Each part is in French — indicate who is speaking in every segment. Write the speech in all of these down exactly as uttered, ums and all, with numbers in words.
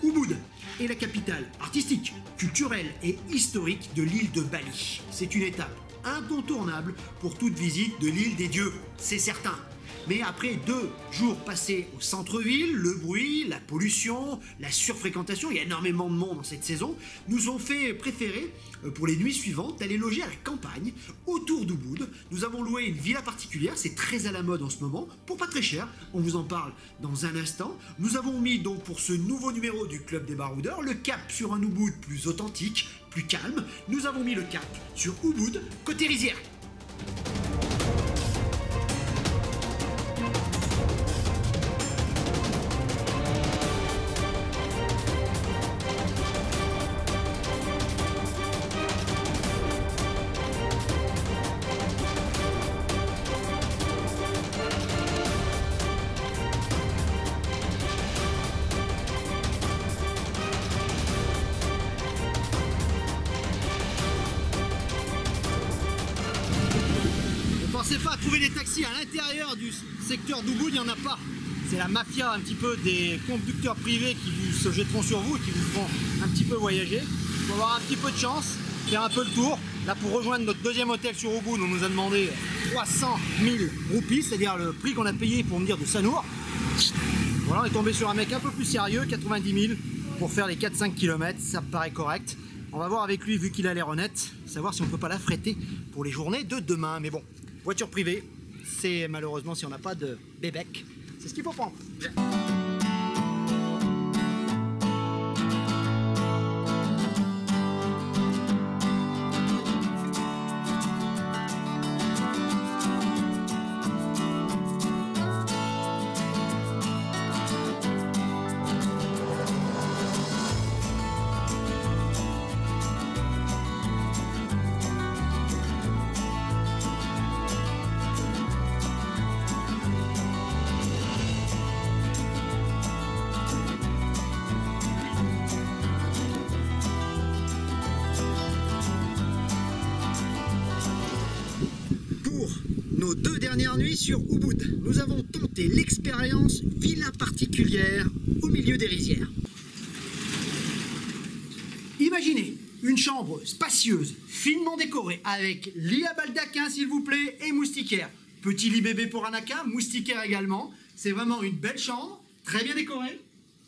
Speaker 1: Ubud est la capitale artistique, culturelle et historique de l'île de Bali. C'est une étape incontournable pour toute visite de l'île des dieux, c'est certain. Mais après deux jours passés au centre-ville, le bruit, la pollution, la surfréquentation, il y a énormément de monde dans cette saison, nous ont fait préférer, pour les nuits suivantes, d'aller loger à la campagne, autour d'Ubud. Nous avons loué une villa particulière, c'est très à la mode en ce moment, pour pas très cher, on vous en parle dans un instant. Nous avons mis donc pour ce nouveau numéro du Club des Baroudeurs le cap sur un Ubud plus authentique, plus calme. Nous avons mis le cap sur Ubud, côté rizière. Pensez pas à trouver des taxis à l'intérieur du secteur d'Ubud, il n'y en a pas. C'est la mafia un petit peu des conducteurs privés qui vous se jetteront sur vous et qui vous feront un petit peu voyager. Il faut avoir un petit peu de chance, faire un peu le tour. Là, pour rejoindre notre deuxième hôtel sur Ubud, on nous a demandé trois cent mille roupies, c'est-à-dire le prix qu'on a payé pour venir de Sanur. Voilà, on est tombé sur un mec un peu plus sérieux, quatre-vingt-dix mille pour faire les quatre cinq kilomètres, ça me paraît correct. On va voir avec lui, vu qu'il a l'air honnête, savoir si on peut pas l'affréter pour les journées de demain. Mais bon, voiture privée, c'est malheureusement si on n'a pas de bébec, c'est ce qu'il faut prendre. Nos deux dernières nuits sur Ubud, nous avons tenté l'expérience villa particulière au milieu des rizières. Imaginez une chambre spacieuse, finement décorée, avec lit à baldaquin s'il vous plaît et moustiquaire. Petit lit bébé pour Anaka, moustiquaire également. C'est vraiment une belle chambre, très bien décorée.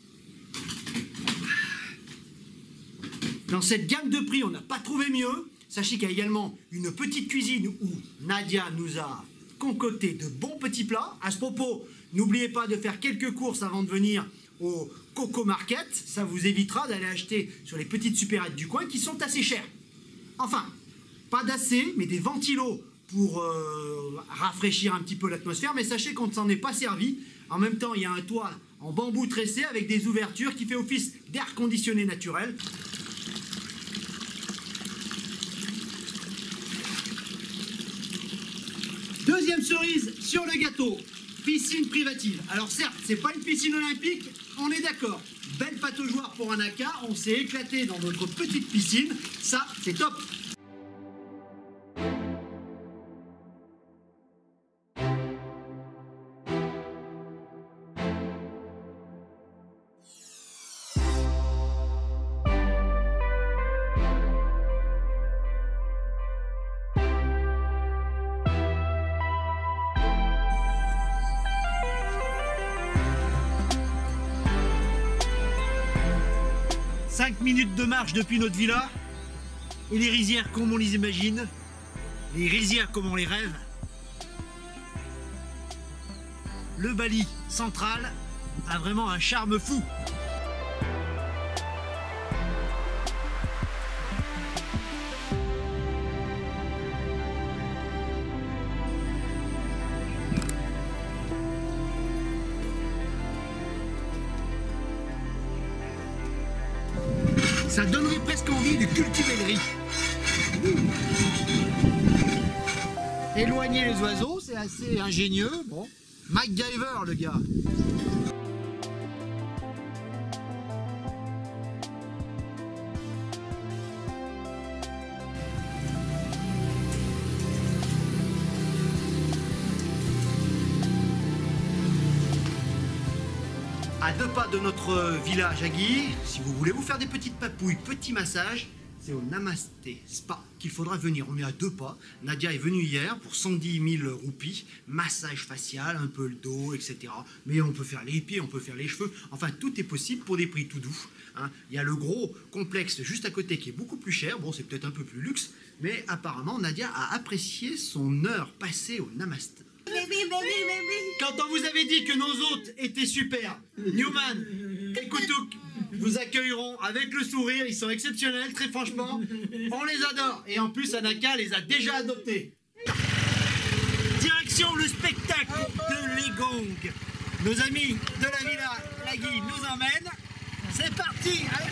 Speaker 1: Dans cette gamme de prix, on n'a pas trouvé mieux. Sachez qu'il y a également une petite cuisine où Nadia nous a concocté de bons petits plats. À ce propos, n'oubliez pas de faire quelques courses avant de venir au Coco Market. Ça vous évitera d'aller acheter sur les petites supérettes du coin qui sont assez chères. Enfin, pas d'assez, mais des ventilos pour euh, rafraîchir un petit peu l'atmosphère. Mais sachez qu'on ne s'en est pas servi. En même temps, il y a un toit en bambou tressé avec des ouvertures qui fait office d'air conditionné naturel. Deuxième cerise sur le gâteau, piscine privative. Alors certes, c'est pas une piscine olympique, on est d'accord. Belle pataugeoire pour Anaka, on s'est éclaté dans notre petite piscine, ça c'est top. cinq minutes de marche depuis notre villa, et les rizières comme on les imagine, les rizières comme on les rêve. Le Bali central a vraiment un charme fou. Ça donnerait presque envie de cultiver le riz. Éloigner les oiseaux, c'est assez ingénieux. Bon, MacGyver le gars. À deux pas de notre villa Jagui, si vous voulez vous faire des petites papouilles, petits massages, c'est au Namasté Spa qu'il faudra venir. On est à deux pas. Nadia est venue hier pour cent dix mille roupies, massage facial, un peu le dos, et cetera. Mais on peut faire les pieds, on peut faire les cheveux. Enfin, tout est possible pour des prix tout doux. Hein. Il y a le gros complexe juste à côté qui est beaucoup plus cher. Bon, c'est peut-être un peu plus luxe, mais apparemment, Nadia a apprécié son heure passée au Namasté. Quand on vous avait dit que nos hôtes étaient super, Newman et Koutouk vous accueilleront avec le sourire, ils sont exceptionnels, très franchement, on les adore. Et en plus, Anaka les a déjà adoptés. Direction le spectacle de Legong. Nos amis de la Villa Lagui nous emmènent. C'est parti, allez go.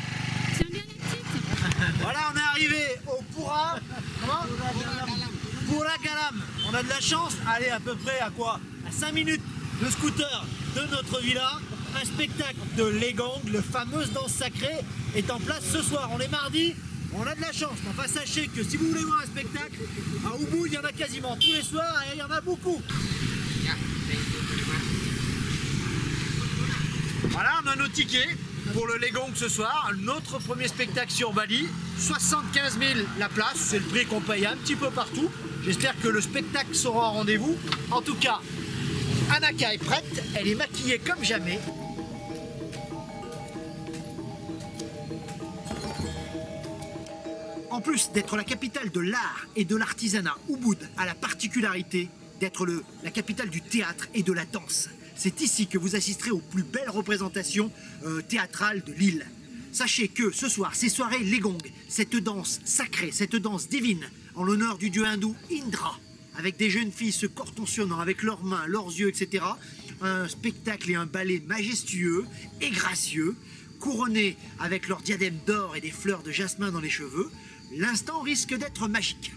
Speaker 1: Voilà, on est arrivé au Pura. Comment Pura Galam. On a de la chance, allez à peu près à quoi? À cinq minutes de scooter de notre villa. Un spectacle de Legong, le fameuse danse sacrée, est en place ce soir. On est mardi, on a de la chance. Enfin, sachez que si vous voulez voir un spectacle, à Ubud, il y en a quasiment tous les soirs et il y en a beaucoup. Voilà, on a nos tickets pour le Legong ce soir. Notre premier spectacle sur Bali. soixante-quinze mille la place, c'est le prix qu'on paye un petit peu partout. J'espère que le spectacle sera au rendez-vous. En tout cas, Anaka est prête, elle est maquillée comme jamais. En plus d'être la capitale de l'art et de l'artisanat, Ubud a la particularité d'être la capitale du théâtre et de la danse. C'est ici que vous assisterez aux plus belles représentations euh, théâtrales de l'île. Sachez que ce soir, c'est soirée Legong, cette danse sacrée, cette danse divine, en l'honneur du dieu hindou Indra, avec des jeunes filles se contorsionnant avec leurs mains, leurs yeux, et cetera. Un spectacle et un ballet majestueux et gracieux, couronnés avec leurs diadèmes d'or et des fleurs de jasmin dans les cheveux. L'instant risque d'être magique.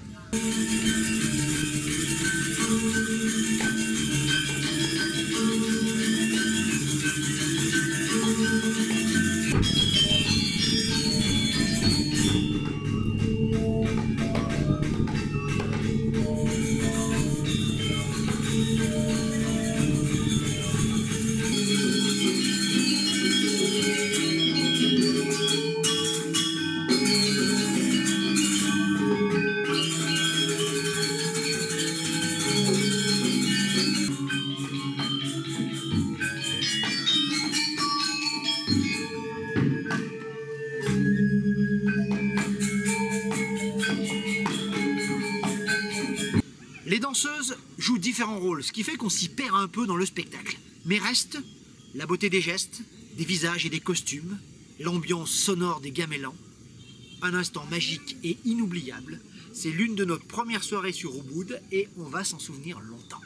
Speaker 1: Les danseuses jouent différents rôles, ce qui fait qu'on s'y perd un peu dans le spectacle. Mais reste la beauté des gestes, des visages et des costumes, l'ambiance sonore des gamellans. Un instant magique et inoubliable. C'est l'une de nos premières soirées sur Ubud et on va s'en souvenir longtemps.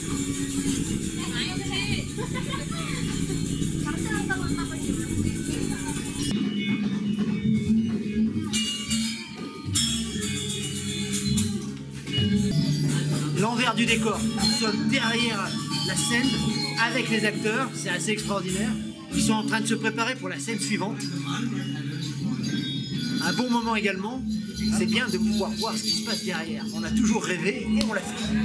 Speaker 1: L'envers du décor, nous sommes derrière la scène avec les acteurs, c'est assez extraordinaire. Ils sont en train de se préparer pour la scène suivante. Un bon moment également, c'est bien de pouvoir voir ce qui se passe derrière. On a toujours rêvé et on l'a fait.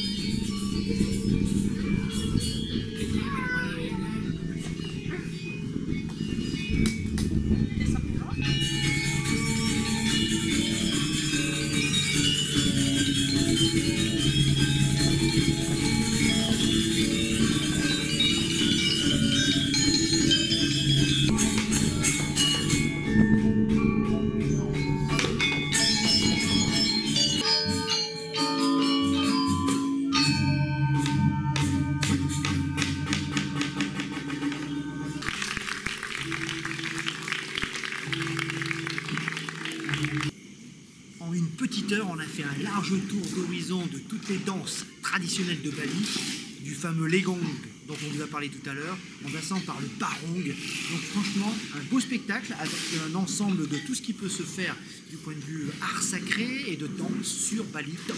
Speaker 1: En une petite heure, on a fait un large tour d'horizon de toutes les danses traditionnelles de Bali, du fameux Legong dont on vous a parlé tout à l'heure, en passant par le Barong. Donc franchement, un beau spectacle avec un ensemble de tout ce qui peut se faire du point de vue art sacré et de danse sur Bali top.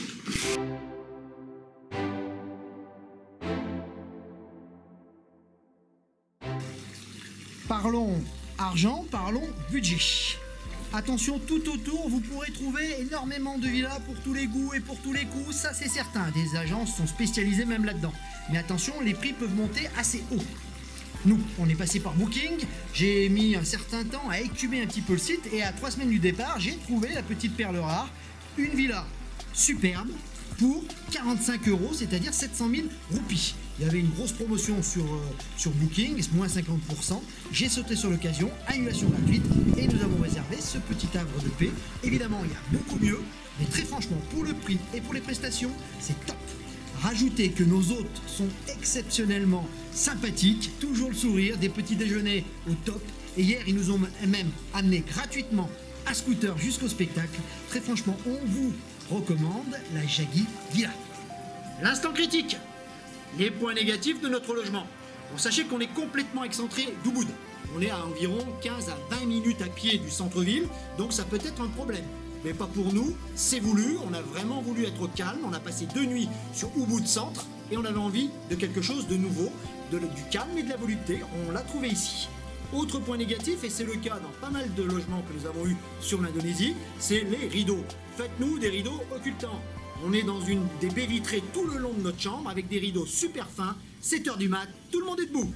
Speaker 1: Parlons argent, parlons budget. Attention, tout autour, vous pourrez trouver énormément de villas pour tous les goûts et pour tous les coups, ça c'est certain. Des agences sont spécialisées même là-dedans. Mais attention, les prix peuvent monter assez haut. Nous, on est passé par Booking, j'ai mis un certain temps à écumer un petit peu le site et à trois semaines du départ, j'ai trouvé la petite perle rare, une villa superbe pour quarante-cinq euros, c'est-à-dire sept cent mille roupies. Il y avait une grosse promotion sur, euh, sur Booking, moins cinquante pour cent. J'ai sauté sur l'occasion, annulation gratuite, et nous avons réservé ce petit havre de paix. Évidemment, il y a beaucoup mieux, mais très franchement, pour le prix et pour les prestations, c'est top. Rajoutez que nos hôtes sont exceptionnellement sympathiques, toujours le sourire, des petits déjeuners au top. Et hier, ils nous ont même amené gratuitement à scooter jusqu'au spectacle. Très franchement, on vous recommande la Jaggi Villa. L'instant critique. Les points négatifs de notre logement. Bon, sachez qu'on est complètement excentré d'Ubud. On est à environ quinze à vingt minutes à pied du centre-ville, donc ça peut être un problème. Mais pas pour nous, c'est voulu, on a vraiment voulu être au calme, on a passé deux nuits sur Ubud Centre et on avait envie de quelque chose de nouveau, de, du calme et de la volupté, on l'a trouvé ici. Autre point négatif, et c'est le cas dans pas mal de logements que nous avons eus sur l'Indonésie, c'est les rideaux. Faites-nous des rideaux occultants. On est dans une des baies vitrées tout le long de notre chambre avec des rideaux super fins, sept heures du mat, tout le monde est debout.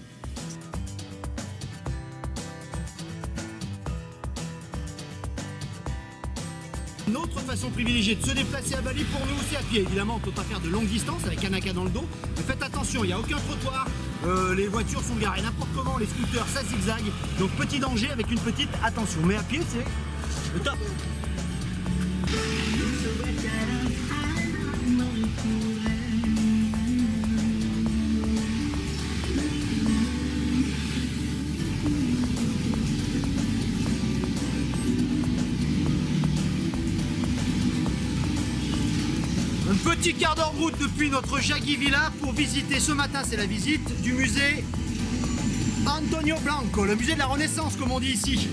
Speaker 1: Notre façon privilégiée de se déplacer à Bali pour nous, c'est à pied. Évidemment, on ne peut pas faire de longue distance avec un haka dans le dos. Mais faites attention, il n'y a aucun trottoir. Euh, les voitures sont garées n'importe comment, les scooters, ça zigzag. Donc petit danger avec une petite attention. Mais à pied, c'est le top. Un petit quart d'heure de route depuis notre Jaggi Villa pour visiter, ce matin c'est la visite du musée Antonio Blanco, le musée de la Renaissance comme on dit ici.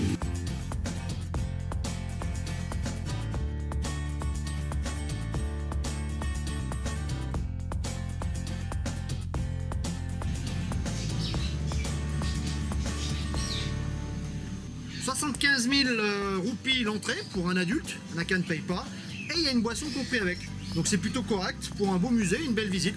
Speaker 1: soixante-quinze mille euh, roupies l'entrée pour un adulte, un haka ne paye pas, et il y a une boisson compris avec. Donc c'est plutôt correct pour un beau musée, une belle visite.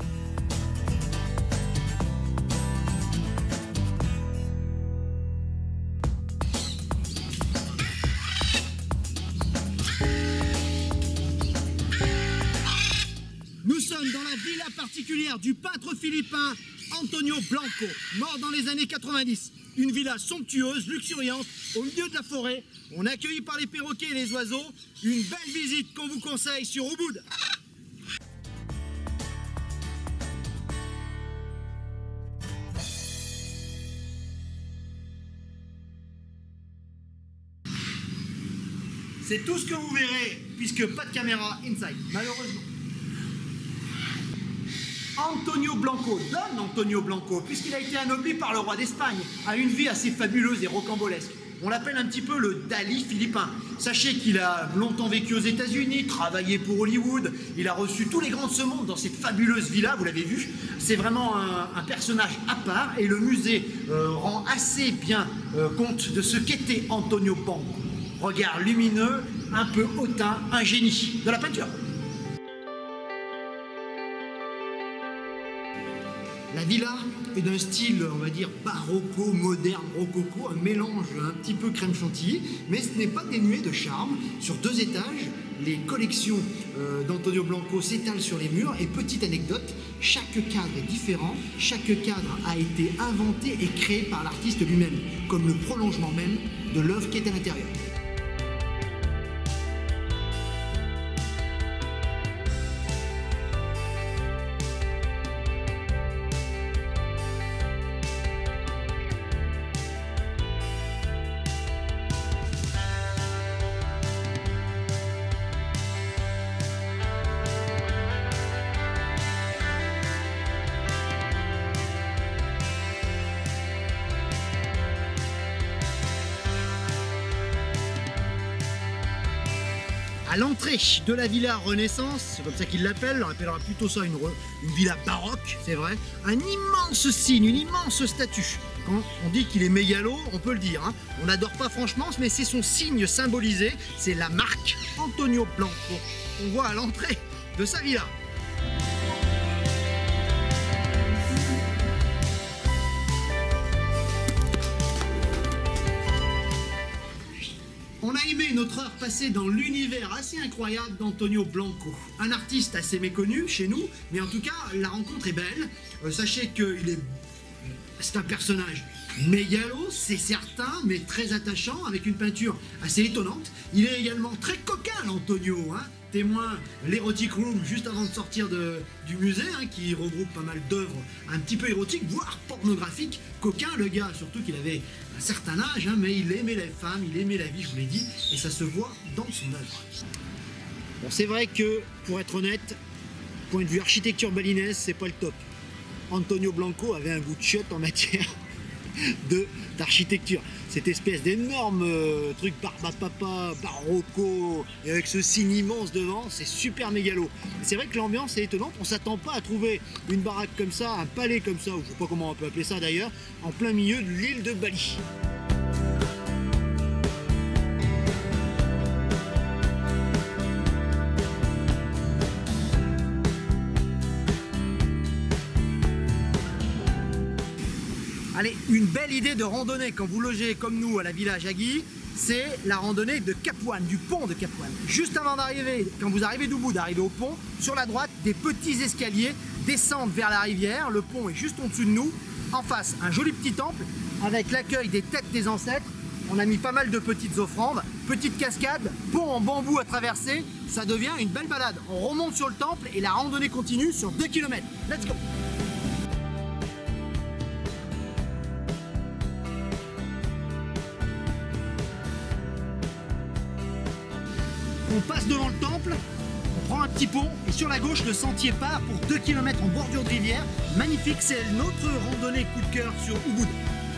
Speaker 1: Nous sommes dans la villa particulière du peintre philippin Antonio Blanco, mort dans les années quatre-vingt-dix. Une villa somptueuse, luxuriante, au milieu de la forêt. On est accueilli par les perroquets et les oiseaux. Une belle visite qu'on vous conseille sur Ubud. C'est tout ce que vous verrez, puisque pas de caméra inside, malheureusement. Antonio Blanco, Don Antonio Blanco, puisqu'il a été anobli par le roi d'Espagne, a une vie assez fabuleuse et rocambolesque. On l'appelle un petit peu le Dali philippin. Sachez qu'il a longtemps vécu aux États-Unis, travaillé pour Hollywood, il a reçu tous les grands de ce monde dans cette fabuleuse villa, vous l'avez vu. C'est vraiment un, un personnage à part et le musée euh, rend assez bien euh, compte de ce qu'était Antonio Blanco. Regard lumineux, un peu hautain, un génie de la peinture. La villa est d'un style, on va dire, barocco, moderne, rococo, un mélange un petit peu crème chantilly, mais ce n'est pas dénué de charme. Sur deux étages, les collections euh, d'Antonio Blanco s'étalent sur les murs. Et petite anecdote, chaque cadre est différent, chaque cadre a été inventé et créé par l'artiste lui-même, comme le prolongement même de l'œuvre qui est à l'intérieur. À l'entrée de la villa Renaissance, c'est comme ça qu'il l'appelle, on appellera plutôt ça une, une villa baroque, c'est vrai, un immense signe, une immense statue. Quand on dit qu'il est mégalo, on peut le dire, hein. On n'adore pas franchement, mais c'est son signe symbolisé, c'est la marque Antonio Blanco. On voit à l'entrée de sa villa. notre heure passée dans l'univers assez incroyable d'Antonio Blanco. Un artiste assez méconnu chez nous, mais en tout cas, la rencontre est belle. Euh, sachez qu'il est... c'est un personnage mégalo, c'est certain, mais très attachant, avec une peinture assez étonnante. Il est également très coquin, l'Antonio, hein, témoin l'Erotic Room juste avant de sortir de, du musée, hein, qui regroupe pas mal d'œuvres un petit peu érotiques, voire pornographiques. Coquin, le gars, surtout qu'il avait un certain âge, hein, mais il aimait les femmes, il aimait la vie, je vous l'ai dit, et ça se voit dans son œuvre. Bon, c'est vrai que, pour être honnête, point de vue architecture balinaise, c'est pas le top. Antonio Blanco avait un goût de chiotte en matière de d'architecture. Cette espèce d'énorme euh, truc barbapapa, barocco, et avec ce signe immense devant, c'est super mégalo. C'est vrai que l'ambiance est étonnante, on s'attend pas à trouver une baraque comme ça, un palais comme ça, ou je sais pas comment on peut appeler ça d'ailleurs, en plein milieu de l'île de Bali. Allez, une belle idée de randonnée quand vous logez comme nous à la Villa Jagui, c'est la randonnée de Cap One, du pont de Cap One. Juste avant d'arriver, quand vous arrivez d'Ubud, d'arriver au pont, sur la droite, des petits escaliers descendent vers la rivière. Le pont est juste au-dessus de nous. En face, un joli petit temple avec l'accueil des têtes des ancêtres. On a mis pas mal de petites offrandes, petite cascade, pont en bambou à traverser. Ça devient une belle balade. On remonte sur le temple et la randonnée continue sur deux kilomètres. Let's go! On passe devant le temple, on prend un petit pont et sur la gauche le sentier part pour deux kilomètres en bordure de rivière. Magnifique, c'est notre randonnée coup de cœur sur Ubud.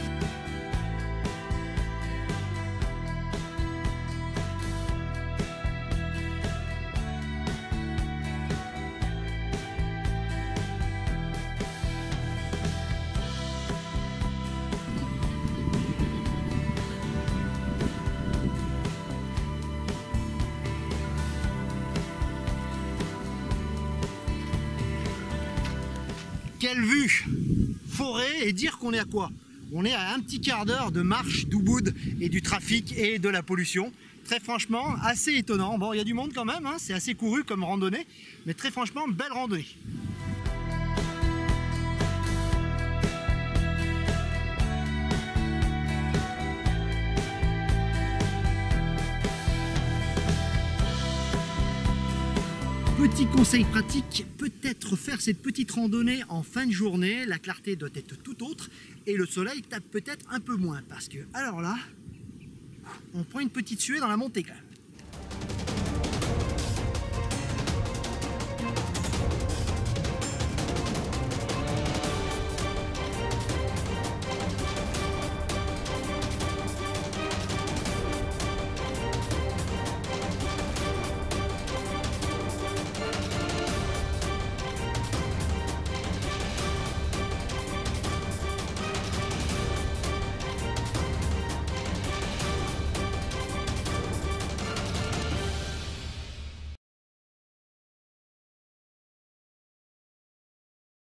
Speaker 1: Quelle vue! Forêt, et dire qu'on est à quoi? On est à un petit quart d'heure de marche d'Ubud et du trafic et de la pollution. Très franchement, assez étonnant. Bon, il y a du monde quand même, hein, c'est assez couru comme randonnée, mais très franchement, belle randonnée. Petit conseil pratique, peut-être faire cette petite randonnée en fin de journée, la clarté doit être tout autre et le soleil tape peut-être un peu moins parce que, alors là, on prend une petite suée dans la montée quand même.